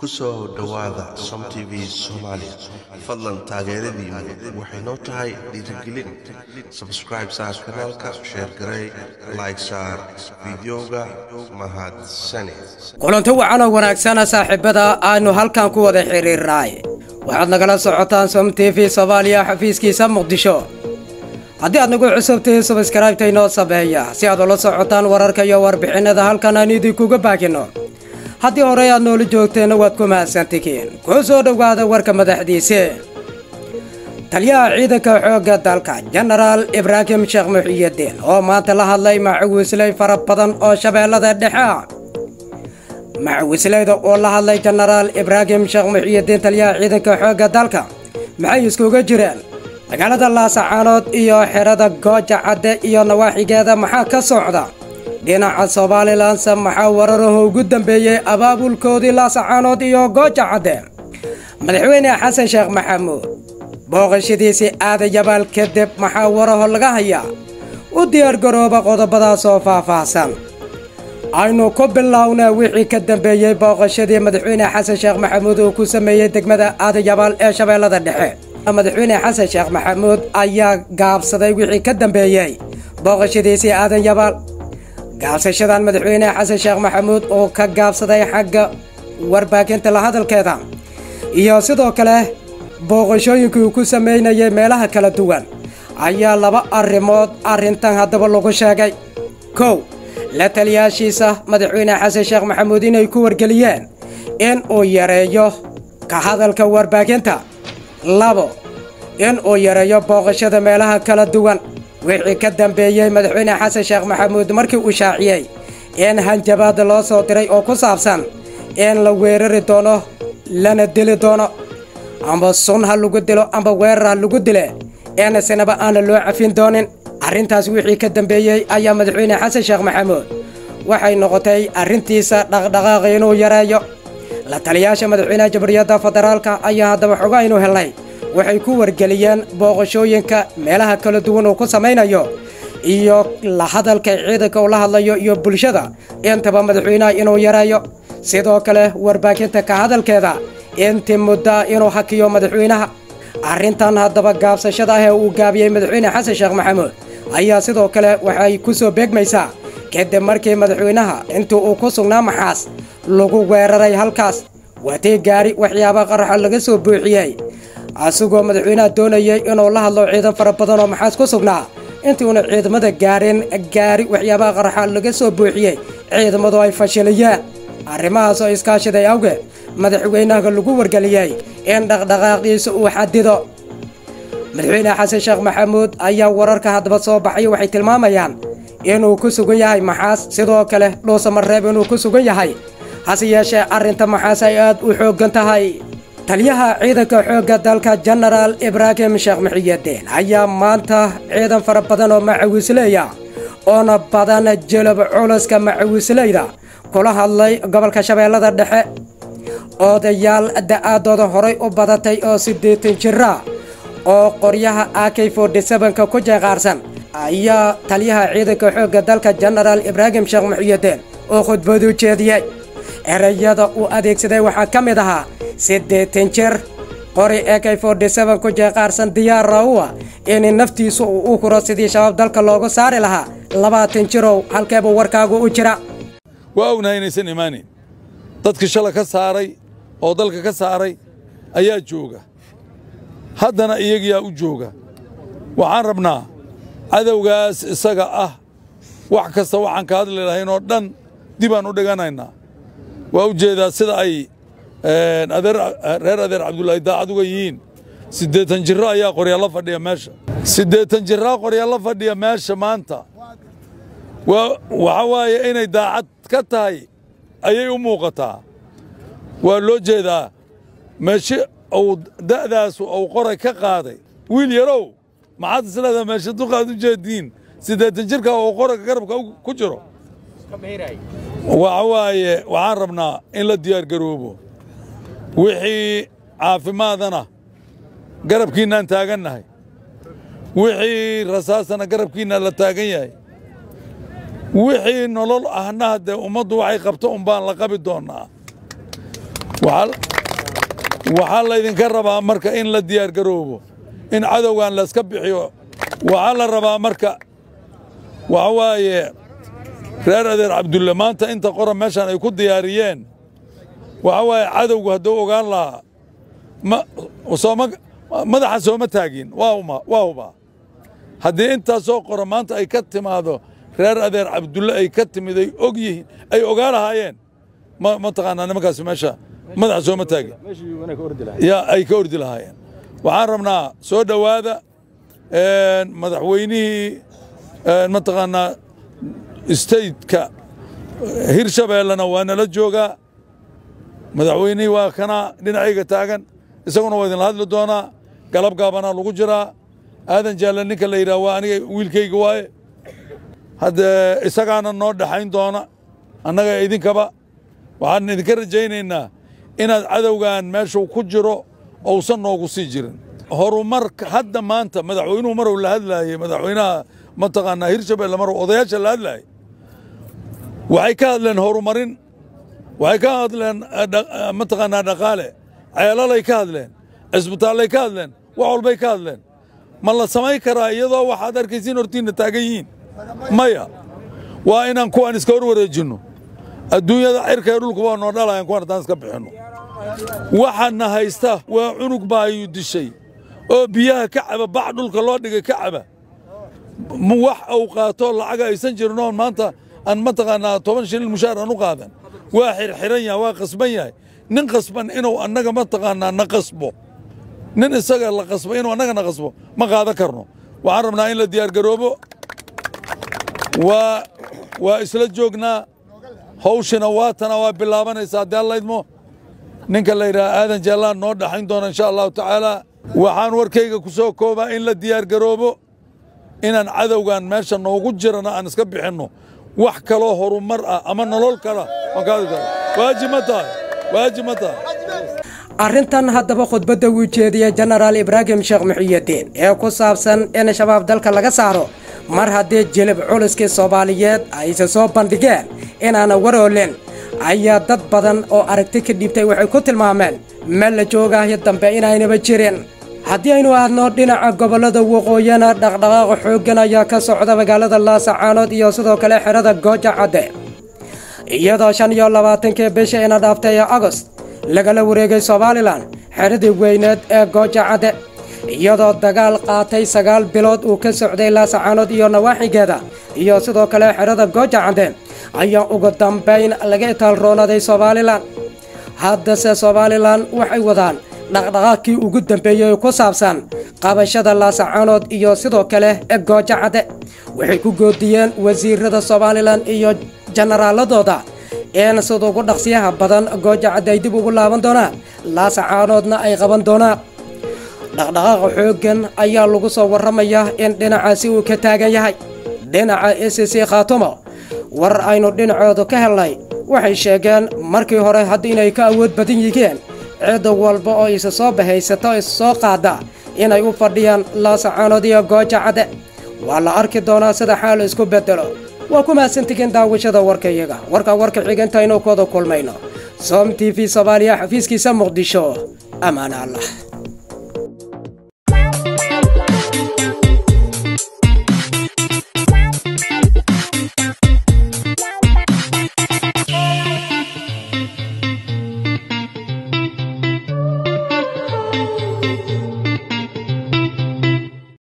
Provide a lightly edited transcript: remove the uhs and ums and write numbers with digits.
kusoo dhawaada Som TV Somali fadlan taageeradiina waxay noo tahay dhiirigelin subscribe saar kanaalka share garay like saar videoga mahadsani kulanti wacan oo wanaagsan saaxiibada aanu halkan ku wada xiriirnay waxaad nagala socotaan Som TV Soomaaliya xafiiskiisa Muqdisho haddii aad nagu cusubtahay subscribe taynoo sameeya si aad ula socotaan wararka iyo warbixinada halkan aan idinkuga baahino haddii hore aad noola joogteen waad ku mahadsantihiin ku soo dhawaada warka madaxdiisa taliyaha ciidanka xoogga dalka General Ibrahim Sheekh Muxyidiin oo maanta la hadlay macawisley fara badan oo shabeellada dhexe macawisleyda oo la hadlay General Ibrahim Sheekh Muxyidiin taliyaha ciidanka xoogga dalka maxay iskuga jireen magaalada Laascaanood iyo xerada Gooja Cadde iyo nawaaxigeeda maxaa ka socda dhinaca Soomaaliland maxaa wararka ugu dambeeyay abaabulkoodii Laascaanood iyo Gooja Cadde madaxweyne Xasan Sheekh Maxamuud booqashadiisii aadayabaal kadib maxaa wararka laga hayaa u diyaar garooba qodobadaas oo faahfaahsan aynu ku bilownaa wixii ka dambeeyay booqashadii madaxweyne Xasan Sheekh Maxamuud oo ku sameeyay degmada aadayabaal ee shabeellada dhexe madaxweyne Xasan Sheekh Maxamuud ayaa gaabsaday wixii ka dambeeyay booqashadiisii aadayabaal gaabsashadan madaxweyne Xasan Sheekh Maxamuud oo ka gaabsaday xagga warbaahinta la hadalkeeda iyo sidoo kale booqashooyinkii ku sameynayay meelaha kala duwan ayaa laba arrimood arrintan hadaba lagu sheegay kow la taliyaashiisa madaxweyne Xasan Sheekh Maxamuud inay ku wargeliyeen in uu yareeyo ka hadalka warbaahinta labo in uu yareeyo booqashada meelaha kala duwan wixii ka dambeeyay madaxweyne Xasan Sheekh Maxamuud markii uu shaaciyay in hanjabaad loo soo diray oo ku saabsan in la weerari doono lana dili doono amba sunha lagu dilo amba weerar lagu dile in sanaba aan loo cafin doonin arrintaas wixii ka dambeeyay ayaa madaxweyne Xasan Sheekh Maxamuud waxay noqotay arrintiisa dhaqdhaqaaq inuu yareeyo la taliyaasha madaxweynaha Jamhuuriyadda Federaalka ayaa hadaba xogaa inuu helay waxay ku wargeliyeen booqashooyinka meelaha kala duwan oo ku sameynayo iyo la hadalka ciidanka oo la hadlayo iyo bulshada intaba madaxweynaha inuu yareeyo sidoo kale warbaahinta ka hadalkeeda intii muddo inuu hakiyo madaxweynaha arrintan hadaba gaabsashada ah ee uu gaabiyay madaxweyne Xasan Sheekh Maxamuud ayaa sidoo kale waxay ku soo beegmaysaa kadib markii madaxweynaha intuu uu ku sugnaa maxaas lagu weeraray halkaas watii gaari waxyaabo qarax laga soo buuxiyay asagoo madaxweynaha doonayay inuu la hadlo ciidan fara badan oo maxaas ku sugnaa intii uu ciidamada gaari waxyaabo qarax laga soo buuxiyay ciidamadu ay fashiliyeen arrimahaas oo iskaashaday awgeed madaxweynaha lagu wargeliyay in dhaqdhaqaaqiisa uu xadido madaxweyne Xasan Sheekh Maxamuud ayaa wararka hadaba soo baxay waxay tilmaamayaan inuu ku sugan yahay maxaas sidoo kale Dhuusamareeb inuu ku sugan yahay hase yeeshee arrinta maxaas ay aad u xooggan tahay taliyaha ciidanka xoogga dalka General Ibrahim Sheekh Muxyidiin ayaa maanta ciidan fara badan oo macawisleyda oo badan jalab culuska macawisleyda kula hadlay gobolka Shabeellada Dhexe odayaal da'adooda horay u badatay oo 80 jir oo qoryaha AK47 ku jeeqaarsan ayaa taliyaha ciidanka xoogga dalka General Ibrahim Sheekh Muxyidiin oo khudbad u jeediyay erayada uu adeegsaday waxaa ka mid ahaa 80 jir qori AK47 ku jeeqaarsan diyaar ah in naftiisu uu kuro sidii shabaab dalka looga saari lahaa 20 jirow halkeeba warkaagu u jira waa ognaynaysan imaanin dadka shala ka saaray oo dalka ka saaray ayaa jooga haddana iyagiyaa u jooga waxaan rabnaa cadowgaas isaga ah wax kasta waxaan ka hadli lahayn oo dhan dib aan u dhiganaynaa waa u jeedaa sida ay reer adeer Cabdullaahi daacad uga yihiin 80 jir ayaa qoryaalla fadhiya meesha 80 jir qoryaalla fadhiya meesha maanta waxa waaye inay daacad ka tahay ayay u muuqataa waa loo jeedaa meesha uu da'daas uu qoray ka qaaday wiil yarow maxaad isleedahay meesha duqaad u jeediin 80 jirka uu qorayka garabka ku jiro waxa waaye waxaan rabnaa in la diyaar garoobo wixii caafimaadana garabkiinaan taagannahay wixii rasaasana garabkiina la taagan yahay wixii nolol ahna hadee ummaddu waxay qabto baan la qabi doonaa waxaa laydinka rabaa marka in la diyaar garoobo in cadowgan la iska bixiyo waxaa la rabaa marka waxa waaye reer adeer cabdulle maanta inta qoran meeshan ay ku diyaariyeen waxa waaye cadowgu hadduu ogaan lahaa madaxa sooma taagin waa huba haddii intaasoo qoran maanta ay ka timaado reer adeer cabdulle ay ka timid ay og yihiin ay ogaan lahaayeen ma taqaanaa nimankaasi meesha madaxa sooma taagin yaa ay ka ordi lahaayeen waxaan rabnaa soo dhowaada madaxweynihii mataqaanaa stateka hirshabeellena waa nala joogaa madaxweynihii waa kana dhinacayga taagan isaguna waa idinla hadli doonaa galab gaabanaa lagu jiraa aadan jaalle ninka la yidhaha waa aniga wiilkayga waaye haddee isagaana noo dhaxayn doona annaga idinkaba waxaan idinka rajaynaynaa inaad cadowgan meeshuu ku jiro ousan noogu sii jirin horumarka hadda maanta madaxweynuhu marow la hadlaayey madaxweynaha mataqaanaa hirshabeelle marow odayaasha la hadlaayey waxay ka hadleen horumarin waxay ka hadleen mataqaanaa dhaqaale ceelalay ka hadleen cisbitaallay ka hadleen wax walbay ka hadleen ma la samayn karaa iyadoo waxaad arkaysiin hortiinna taagan yihiin maya waa inaan kuwaan iska hor wareejinno adduunyada cirka ee dhulku waa noo dhalayan kuwan haddaan iska bixinno waxaana haysta waa cunug baayuu dishay oo biyaha ka caba bac dhulka loo dhigay ka caba wax uu qaato lacaga aysan jirin oon maanta aan mataqaanaa 10 shilin mushaar aan u qaadan waa xirxiran yahay waa qasban yahay nin qasban inuu annaga mataqaanaa na qasbo nin isaga la qasbo inuu annaga na qasbo ma qaadan karno waxaan rabnaa in la diyaar garoobo waa isla joognaa hawshina waatana waa bilaabanaysaa haddii alla idmo ninka la yidhaha aadan jaallaan noo dhaxayn doona insha allahu tacaala waxaan warkayga ku soo koobaa in la diyaar garoobo inaan cadowgan meesha noogu jirana aan iska bixinno wax kaloo horumar ah ama nolol kala waajib ma tahay arrintan haddaba khudbadda uu jeediyey jenaraal ibraahim sheekh muxiyidiin ee ku saabsan in shabaab dalka laga saaro mar haddii jilib culuskii soomaaliyeed ayse soo bandhigeen inaana waroolin ayaa dad badan oo aragti ka dhiibtay waxay ku tilmaameen meel la joogaayo dambe inaynaba jirin haddii aynu aadno dhinaca gobollada waqooyina dhaqdhaqaaqa xooggan ayaa ka socda magaalada laasacaanood iyo sidoo kale xerada gooja cadde iyadoo 25 bisha ina dhaaftay agost lagala wareegay somalilan xeradii weyneed ee gooja cadde iyadoo dagaal qaatay 9 bilood uu ka socday laasacaanood iyo nawaaxigeeda iyo sidoo kale xerada gooja cadde ayaa ugu dambayn laga itaalroonaday somalilan haddase somalilan waxay wadaan dhaqdhaqaaqkii ugu dambeeyey ku saabsan qabashada laasacaanood iyo sidoo kale gooja cadde waxay ku goodiyeen wasiirada somalilan iyo jenaraaladooda een sida ugu dhaqsiyaha badan gooja cadde ay dib ugu laaban doonaan laasacaanoodna ay qaban doonaan dhaqdhaqaaqa xooggan ayaa lagu soo warramayaa in dhinacaasi uu ka taagan yahay dhinaca SSC Khaatumo war aynu dhinacooda ka helnay waxay sheegeen markii hore haddii inay ka awood badan yihiin cid walba oo isa soo bahaysato is soo qaada inay u fadhiyaan laasacaanood iyo gooja cadde waa la arki doonaa sida xaal isku bedelo waa ku mahadsantihiin daawashada warkayaga warka xiganta inuu kooda kulmayno som TV Soomaaliya xafiiskiisa Muqdisho amaana Allah